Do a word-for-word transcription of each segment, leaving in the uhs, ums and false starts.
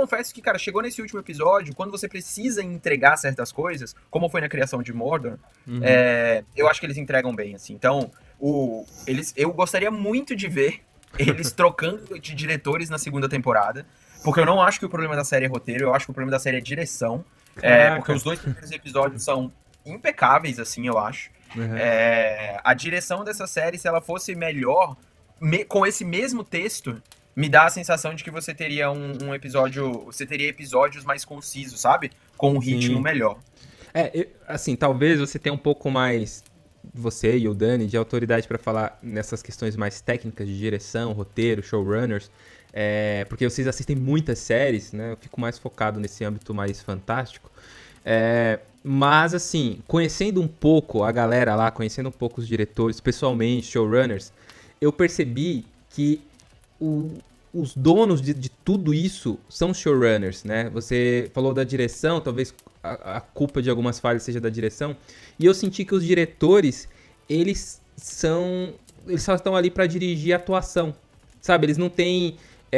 confesso que, cara, chegou nesse último episódio, quando você precisa entregar certas coisas, como foi na criação de Mordor, uhum. é, eu acho que eles entregam bem, assim. Então, o, eles, eu gostaria muito de ver eles trocando de diretores na segunda temporada, porque eu não acho que o problema da série é roteiro, eu acho que o problema da série é direção, é, porque os dois primeiros episódios são impecáveis, assim, eu acho. Uhum. É, a direção dessa série, se ela fosse melhor, me, com esse mesmo texto, me dá a sensação de que você teria um, um episódio, você teria episódios mais concisos, sabe? Com um ritmo Sim. melhor. É, assim, talvez você tenha um pouco mais, você e o Dani, de autoridade para falar nessas questões mais técnicas de direção, roteiro, showrunners, é, porque vocês assistem muitas séries, né? Eu fico mais focado nesse âmbito mais fantástico. É, mas, assim, conhecendo um pouco a galera lá, conhecendo um pouco os diretores, pessoalmente, showrunners, eu percebi que o, os donos de, de tudo isso são showrunners, né? Você falou da direção, talvez a, a culpa de algumas falhas seja da direção, e eu senti que os diretores, eles são, eles só estão ali para dirigir a atuação, sabe? Eles não têm...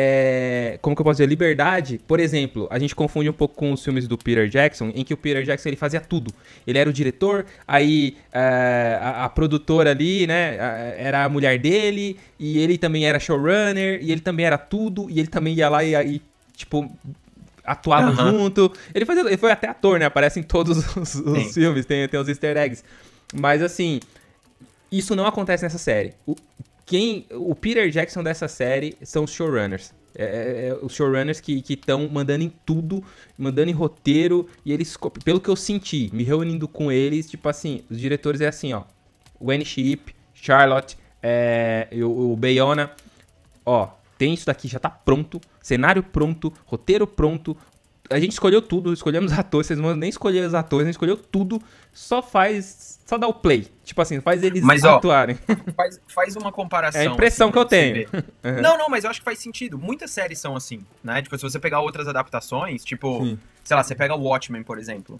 É, como que eu posso dizer, liberdade. Por exemplo, a gente confunde um pouco com os filmes do Peter Jackson, em que o Peter Jackson ele fazia tudo. Ele era o diretor, aí é, a, a produtora ali, né, era a mulher dele, e ele também era showrunner, e ele também era tudo, e ele também ia lá e, e tipo, atuava uhum. junto. Ele, fazia, ele foi até ator, né, aparece em todos os, os filmes, tem, tem os easter eggs. Mas assim, isso não acontece nessa série. O, Quem, o Peter Jackson dessa série são os showrunners. É, é, é, os showrunners que estão mandando em tudo, mandando em roteiro, e eles, pelo que eu senti, me reunindo com eles, tipo assim, os diretores é assim, ó, Wayne Sheep, Charlotte, é, o, o Bayona, ó, tem isso daqui, já tá pronto, cenário pronto, roteiro pronto, a gente escolheu tudo, escolhemos atores, vocês não nem escolheram os atores, a gente escolheu tudo, só faz, só dá o play. Tipo assim, faz eles mas, atuarem. Ó, faz, faz uma comparação. É a impressão assim, que eu tenho. Uhum. Não, não, mas eu acho que faz sentido. Muitas séries são assim, né? Tipo, se você pegar outras adaptações, tipo, Sim. sei lá, você pega o Watchmen, por exemplo.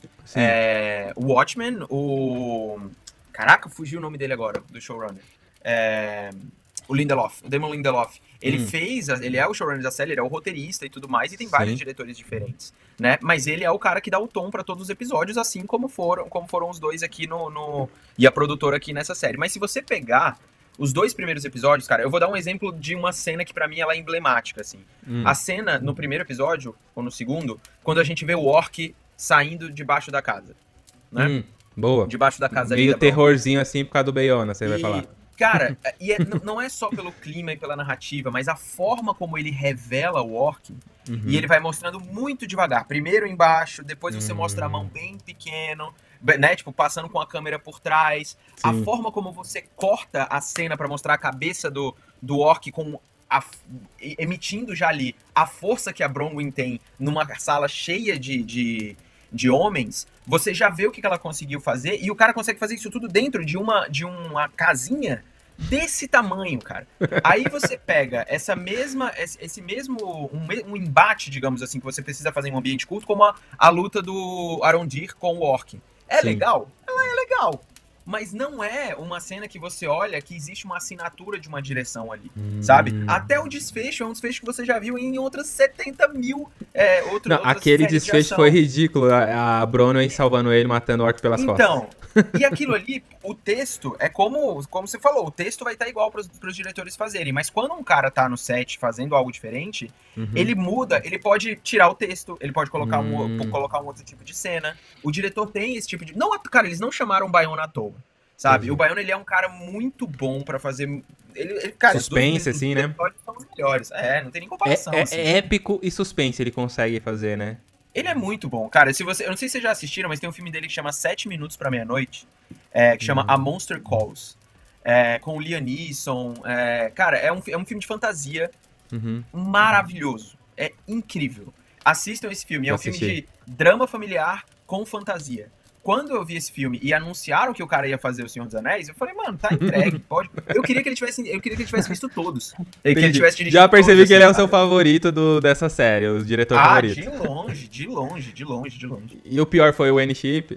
É, o Watchmen, o... Caraca, fugiu o nome dele agora, do showrunner. É... O Lindelof, o Damon Lindelof. Ele hum. fez, ele é o showrunner da série, ele é o roteirista e tudo mais, e tem Sim. vários diretores diferentes, né? Mas ele é o cara que dá o tom pra todos os episódios, assim como foram, como foram os dois aqui no, no... E a produtora aqui nessa série. Mas se você pegar os dois primeiros episódios, cara, eu vou dar um exemplo de uma cena que pra mim ela é emblemática, assim. Hum. A cena no primeiro episódio, ou no segundo, quando a gente vê o orc saindo debaixo da casa, né? Hum. Boa. Debaixo da casa. Meio terrorzinho assim por causa do Bayona, você e... vai falar. Cara, e é, não é só pelo clima e pela narrativa, mas a forma como ele revela o orc, uhum. e ele vai mostrando muito devagar. Primeiro embaixo, depois você uhum. mostra a mão bem pequeno, né? Tipo, passando com a câmera por trás. Sim. A forma como você corta a cena pra mostrar a cabeça do, do orc com a, emitindo já ali a força que a Bronwyn tem numa sala cheia de... de de homens, você já vê o que ela conseguiu fazer, e o cara consegue fazer isso tudo dentro de uma, de uma casinha desse tamanho, cara. Aí você pega essa mesma, esse mesmo, um, um embate, digamos assim, que você precisa fazer em um ambiente curto, como a, a luta do Arondir com o Orc. É Sim. legal? Ela é legal. Mas não é uma cena que você olha que existe uma assinatura de uma direção ali, hum. sabe? Até o desfecho é um desfecho que você já viu em outras setenta mil é, outro, não, outras aquele desfecho de foi ridículo, a, a Bronwyn salvando ele, matando o orc pelas então, costas. Então, e aquilo ali, o texto, é como, como você falou, o texto vai estar igual para os diretores fazerem, mas quando um cara tá no set fazendo algo diferente, uhum. ele muda, ele pode tirar o texto, ele pode colocar, hum. um, colocar um outro tipo de cena, o diretor tem esse tipo de... Não, cara, eles não chamaram o Bayona à toa. Sabe? Uhum. O Bayona, ele é um cara muito bom pra fazer... Ele, ele, cara, suspense, dois, assim, né? São os melhores. É, não tem nem comparação. É, é, assim. é épico e suspense ele consegue fazer, né? Ele é muito bom. Cara, se você... Eu não sei se vocês já assistiram, mas tem um filme dele que chama Sete Minutos pra Meia-Noite, é, que chama uhum. A Monster Calls. É, com o Liam Neeson. É, cara, é um, é um filme de fantasia uhum. maravilhoso. É incrível. Assistam esse filme. É um filme de drama familiar com fantasia. Quando eu vi esse filme e anunciaram que o cara ia fazer O Senhor dos Anéis, eu falei, mano, tá entregue, pode. Eu queria que ele tivesse, eu queria que ele tivesse visto todos. Que ele tivesse dirigido Já percebi todos, que ele assim, é o seu favorito do, dessa série, o diretor ah, favorito. Ah, de longe, de longe, de longe, de longe. E o pior foi o Wayne Sheep?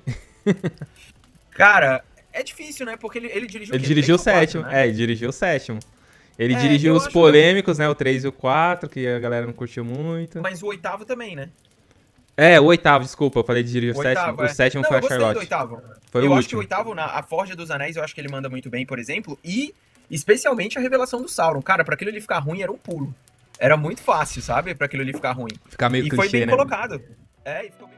Cara, é difícil, né? Porque ele, ele dirigiu Ele o quê? dirigiu o sétimo, quatro, né? é, ele dirigiu o sétimo. Ele É, dirigiu eu os acho polêmicos, né? O três e o quatro, que a galera não curtiu muito. Mas o oitavo também, né? É, o oitavo, desculpa, eu falei de dirigir o, O sétimo. oitavo, O é. sétimo Não, foi eu a gostei Charlotte. do oitavo. Foi eu o acho que o último. oitavo, na a Forja dos Anéis, eu acho que ele manda muito bem, por exemplo. E, especialmente, a revelação do Sauron. Cara, pra aquilo ali ficar ruim, era um pulo. Era muito fácil, sabe? Pra aquilo ali ficar ruim. Ficar meio E clichê, foi bem né? colocado. É, e ficou bem